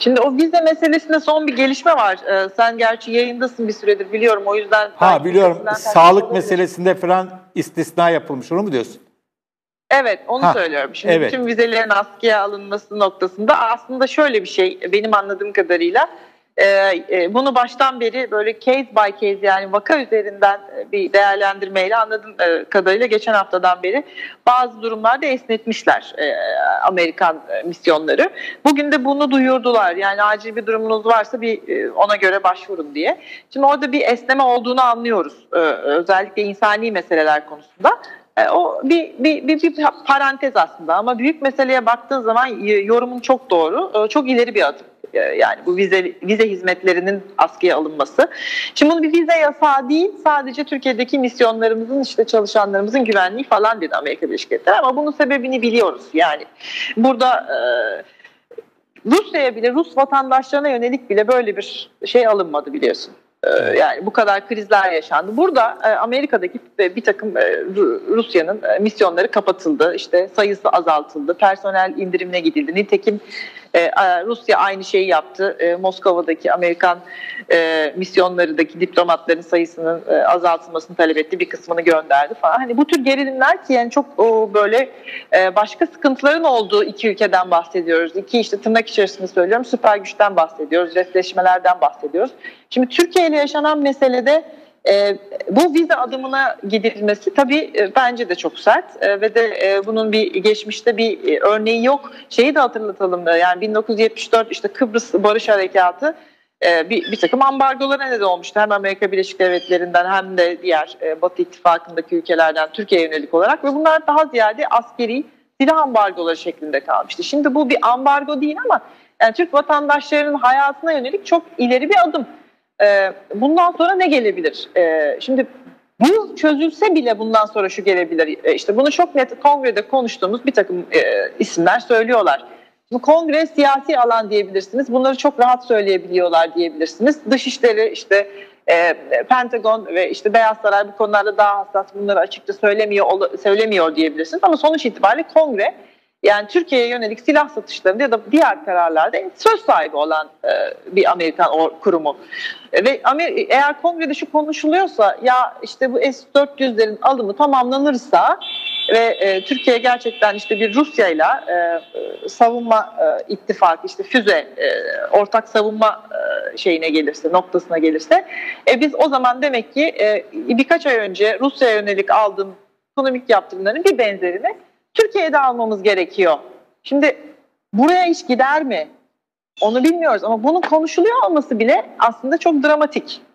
Şimdi o vize meselesinde son bir gelişme var. Sen gerçi yayındasın bir süredir biliyorum, o yüzden... Biliyorum. Sağlık meselesinde falan istisna yapılmış. Onu mu diyorsun? Evet, onu söylüyorum. Şimdi evet. Bütün vizelerin askıya alınması noktasında aslında şöyle bir şey, benim anladığım kadarıyla bunu baştan beri böyle case by case, yani vaka üzerinden bir değerlendirmeyle anladığım kadarıyla geçen haftadan beri bazı durumlarda esnetmişler Amerikan misyonları. Bugün de bunu duyurdular. Yani acil bir durumunuz varsa ona göre başvurun diye. Şimdi orada bir esneme olduğunu anlıyoruz. Özellikle insani meseleler konusunda. O bir parantez aslında, ama büyük meseleye baktığın zaman yorumun çok doğru. Çok ileri bir adım. Yani bu vize hizmetlerinin askıya alınması. Şimdi bunu bir vize yasağı değil, sadece Türkiye'deki misyonlarımızın, işte çalışanlarımızın güvenliği falan dedi Amerika Birleşik Devletleri, ama bunun sebebini biliyoruz. Yani burada Rusya'ya bile, Rus vatandaşlarına yönelik bile böyle bir şey alınmadı, biliyorsun. Yani bu kadar krizler yaşandı. Burada Amerika'daki bir takım Rusya'nın misyonları kapatıldı, işte sayısı azaltıldı, personel indirimine gidildi. Nitekim Rusya aynı şeyi yaptı. Moskova'daki Amerikan misyonlarındaki diplomatların sayısının azaltılmasını talep etti. Bir kısmını gönderdi falan. Hani bu tür gerilimler ki, yani çok böyle başka sıkıntıların olduğu iki ülkeden bahsediyoruz. İki, işte tırnak içerisinde söylüyorum, süper güçten bahsediyoruz, refleşmelerden bahsediyoruz. Şimdi Türkiye ile yaşanan meselede bu vize adımına gidilmesi tabii bence de çok sert ve de bunun bir geçmişte bir örneği yok. Şeyi de hatırlatalım, yani 1974 işte Kıbrıs Barış Harekatı bir takım ambargolara neden olmuştu. Hem Amerika Birleşik Devletleri'nden hem de diğer Batı İttifakı'ndaki ülkelerden Türkiye'ye yönelik olarak, ve bunlar daha ziyade askeri silah ambargoları şeklinde kalmıştı. Şimdi bu bir ambargo değil, ama yani Türk vatandaşlarının hayatına yönelik çok ileri bir adım. Bundan sonra ne gelebilir? Şimdi bu çözülse bile bundan sonra şu gelebilir. İşte bunu çok net kongrede konuştuğumuz bir takım isimler söylüyorlar. Şimdi kongre siyasi alan diyebilirsiniz. Bunları çok rahat söyleyebiliyorlar diyebilirsiniz. Dışişleri, işte Pentagon ve işte Beyaz Saray bu konularda daha hassas, bunları açıkça söylemiyor diyebilirsiniz. Ama sonuç itibariyle kongre, yani Türkiye'ye yönelik silah satışlarında ya da diğer kararlarda söz sahibi olan bir Amerikan kurumu. Ve eğer kongrede şu konuşuluyorsa, ya işte bu S-400'lerin alımı tamamlanırsa ve Türkiye gerçekten işte bir Rusya'yla savunma ittifakı, işte füze ortak savunma noktasına gelirse, biz o zaman demek ki birkaç ay önce Rusya'ya yönelik aldığım ekonomik yaptırımların bir benzerini Türkiye'de almamız gerekiyor. Şimdi buraya iş gider mi? Onu bilmiyoruz, ama bunun konuşuluyor olması bile aslında çok dramatik.